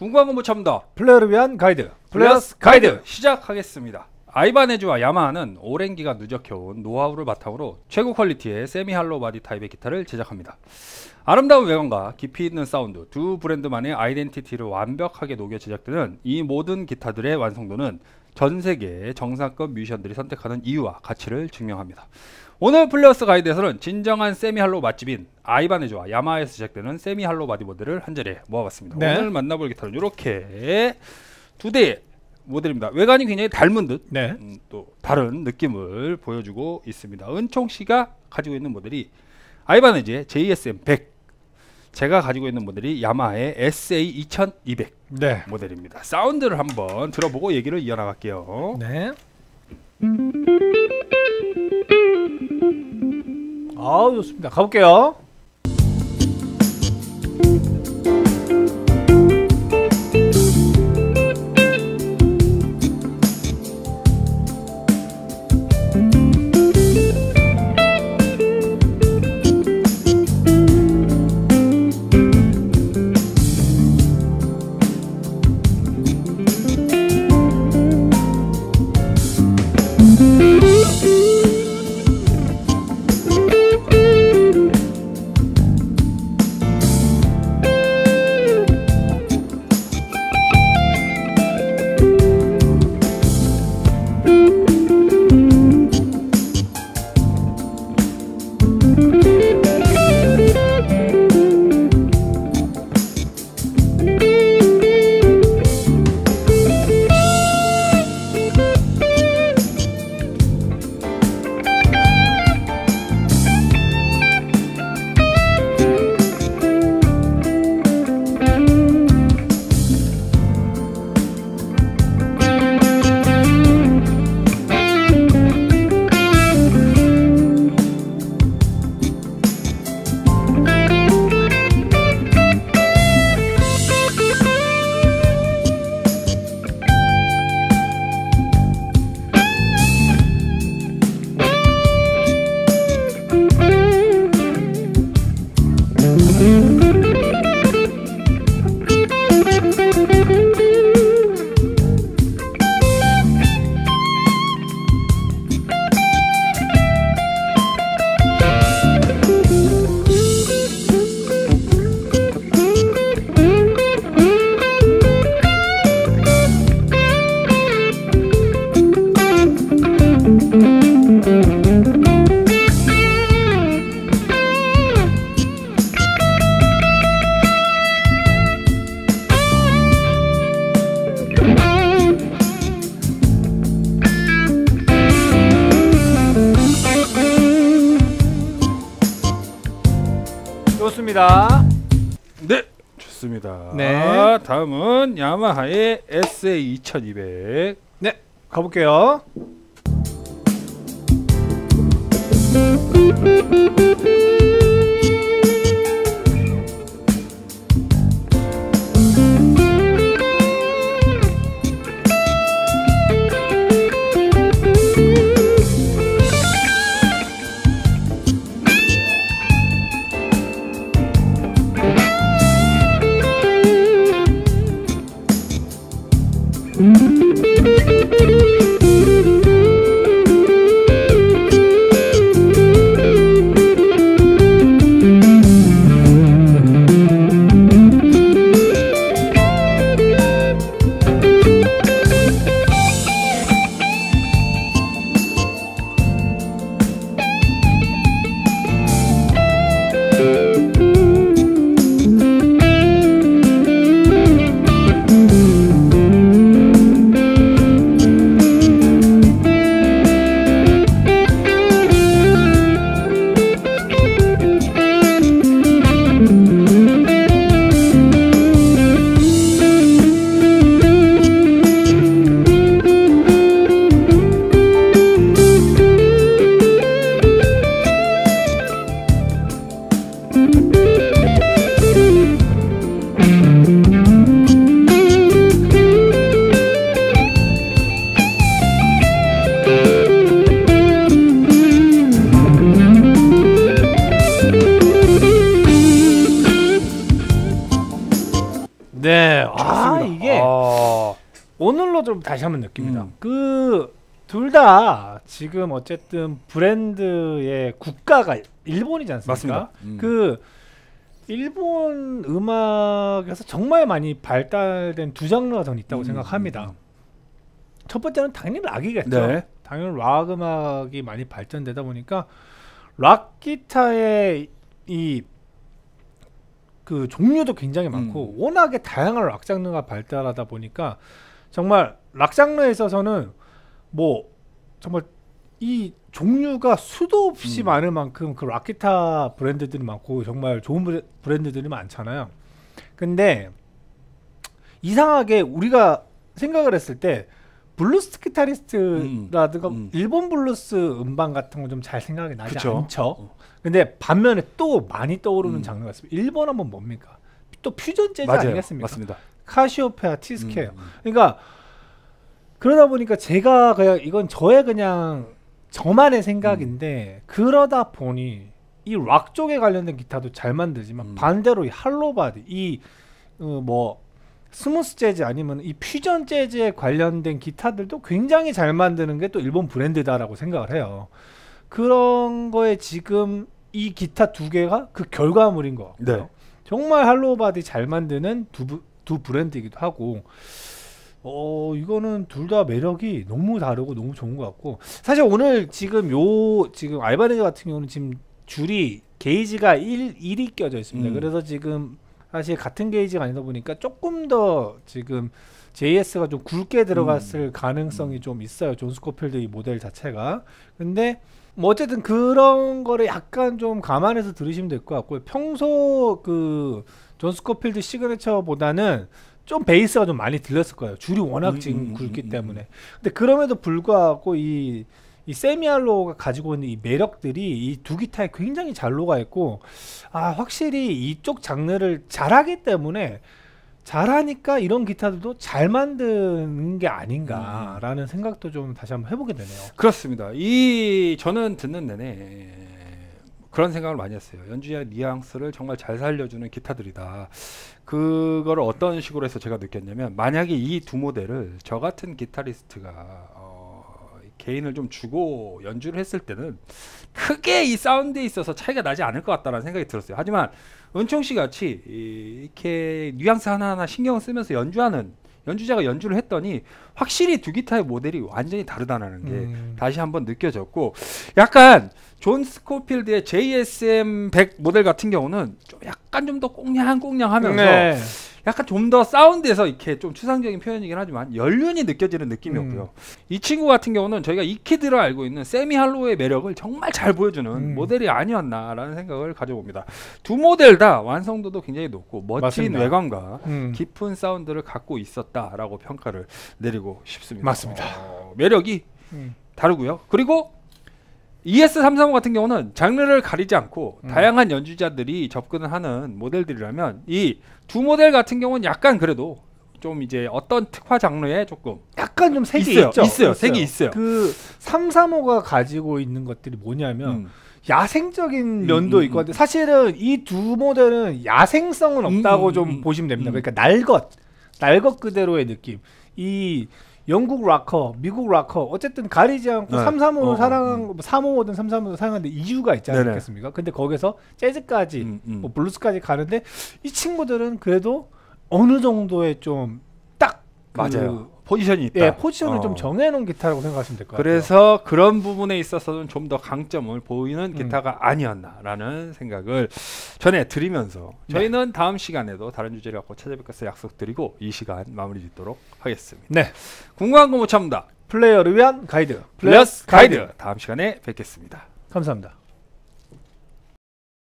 궁금한 거 못 참다. 플레이어를 위한 가이드 플레이어스 가이드 시작하겠습니다. 아이바네즈와 야마하는 오랜 기간 누적해온 노하우를 바탕으로 최고 퀄리티의 세미 할로우 바디 타입의 기타를 제작합니다. 아름다운 외관과 깊이 있는 사운드, 두 브랜드만의 아이덴티티를 완벽하게 녹여 제작되는 이 모든 기타들의 완성도는 전 세계의 정상급 뮤지션들이 선택하는 이유와 가치를 증명합니다. 오늘 플레이어스 가이드에서는 진정한 세미 할로우 맛집인 아이바네즈와 야마하에서 제작되는 세미 할로우 바디 모델을 한자리에 모아봤습니다. 네. 오늘 만나볼 기타는 이렇게 두 대의 모델입니다. 외관이 굉장히 닮은 듯 또 다른 느낌을 보여주고 있습니다. 은총씨가 가지고 있는 모델이 아이바네즈의 JSM 100, 제가 가지고 있는 모델이 야마하의 SA 2200 모델입니다. 사운드를 한번 들어보고 얘기를 이어나갈게요. 네. 아우 좋습니다. 가볼게요. 좋습니다. 네, 좋습니다. 네. 다음은 야마하의 SA 2200. 네, 가볼게요. 오늘로 좀 다시 한번 느낍니다. 그 둘 다 지금 어쨌든 브랜드의 국가가 일본이지 않습니까? 맞습니다. 그 일본 음악에서 정말 많이 발달된 두 장르가 저는 있다고 생각합니다. 첫 번째는 당연히 락이겠죠. 네. 당연히 락 음악이 많이 발전되다 보니까 락 기타의 이 그 종류도 굉장히 많고 워낙에 다양한 락 장르가 발달하다 보니까 정말 락 장르에 있어서는 뭐 정말 이 종류가 수도 없이 많을 만큼 그 락 기타 브랜드들이 많고 정말 좋은 브랜드들이 많잖아요. 근데 이상하게 우리가 생각을 했을 때 블루스 기타리스트라든가 일본 블루스 음반 같은 거 좀 잘 생각이 나지 그쵸. 않죠. 근데 반면에 또 많이 떠오르는 장르가 있습니다. 일본 하면 뭡니까? 또 퓨전 재즈 맞아요. 아니겠습니까? 맞습니다. 카시오페아, 티스케어. 그러니까 그러다 보니까 제가 그냥 이건 저의 그냥 저만의 생각인데 그러다 보니 이 락 쪽에 관련된 기타도 잘 만들지만 반대로 이 할로바디, 이 뭐 스무스 재즈 아니면 이 퓨전 재즈에 관련된 기타들도 굉장히 잘 만드는 게 또 일본 브랜드다라고 생각을 해요. 그런 거에 지금 이 기타 두 개가 그 결과물인 것 같고요. 네. 정말 할로바디 잘 만드는 두 브랜드이기도 하고 이거는 둘 다 매력이 너무 다르고 너무 좋은 것 같고 사실 오늘 지금 지금 알바네즈 같은 경우는 지금 줄이 게이지가 1이 껴져 있습니다. 그래서 지금 사실 같은 게이지가 아니다 보니까 조금 더 지금 JS가 좀 굵게 들어갔을 가능성이 좀 있어요. 존 스코필드 이 모델 자체가. 근데 뭐 어쨌든 그런 거를 약간 좀 감안해서 들으시면 될 것 같고요. 평소 그 존 스코필드 시그니처보다는 좀 베이스가 좀 많이 들렸을 거예요. 줄이 워낙 지금 굵기 때문에. 근데 그럼에도 불구하고 이 세미알로가 가지고 있는 이 매력들이 이 두 기타에 굉장히 잘 녹아 있고 확실히 이쪽 장르를 잘하기 때문에 잘하니까 이런 기타들도 잘 만드는 게 아닌가라는 생각도 좀 다시 한번 해보게 되네요. 그렇습니다. 저는 듣는 내내 그런 생각을 많이 했어요. 연주자의 뉘앙스를 정말 잘 살려주는 기타들이다. 그거를 어떤 식으로 해서 제가 느꼈냐면 만약에 이 두 모델을 저 같은 기타리스트가 개인을 좀 주고 연주를 했을 때는 크게 이 사운드에 있어서 차이가 나지 않을 것 같다는 생각이 들었어요. 하지만 은총씨 같이 이렇게 뉘앙스 하나하나 신경을 쓰면서 연주하는 연주자가 연주를 했더니 확실히 두 기타의 모델이 완전히 다르다는 게 다시 한번 느껴졌고 약간 존 스코필드의 JSM 100 모델 같은 경우는 좀 약간 좀 더 꽁냥꽁냥하면서 약간 좀 더 사운드에서 이렇게 좀 추상적인 표현이긴 하지만 연륜이 느껴지는 느낌이었고요. 이 친구 같은 경우는 저희가 익히드로 알고 있는 세미 할로우의 매력을 정말 잘 보여주는 모델이 아니었나라는 생각을 가져봅니다. 두 모델 다 완성도도 굉장히 높고 멋진 맞습니다. 외관과 깊은 사운드를 갖고 있었다라고 평가를 내리고 싶습니다. 맞습니다. 매력이 다르고요. 그리고 ES335 같은 경우는 장르를 가리지 않고 다양한 연주자들이 접근을 하는 모델들이라면 이 두 모델 같은 경우는 약간 그래도 좀 이제 어떤 특화 장르에 조금 약간 좀 색이 있어요. 색이 있어요. 그 335가 가지고 있는 것들이 뭐냐면 야생적인 면도 있고 한데 사실은 이 두 모델은 야생성은 없다고 좀 보시면 됩니다. 그러니까 날것 그대로의 느낌. 이 영국 락커, 미국 락커 어쨌든 가리지 않고 335를 사랑한 355든 335든 사랑하는데 이유가 있지 않겠습니까? 근데 거기서 재즈까지 뭐 블루스까지 가는데 이 친구들은 그래도 어느 정도의 좀 딱 맞아요. 포지션이 있다. 포지션을 좀 정해놓은 기타라고 생각하시면 될 것 같아요. 그래서 그런 부분에 있어서는 좀 더 강점을 보이는 기타가 아니었나라는 생각을 전해드리면서 저희는 다음 시간에도 다른 주제를 갖고 찾아뵐 것을 약속드리고 이 시간 마무리 짓도록 하겠습니다. 네, 궁금한 거 못 참다. 플레이어를 위한 가이드 플러스 가이드. 다음 시간에 뵙겠습니다. 감사합니다.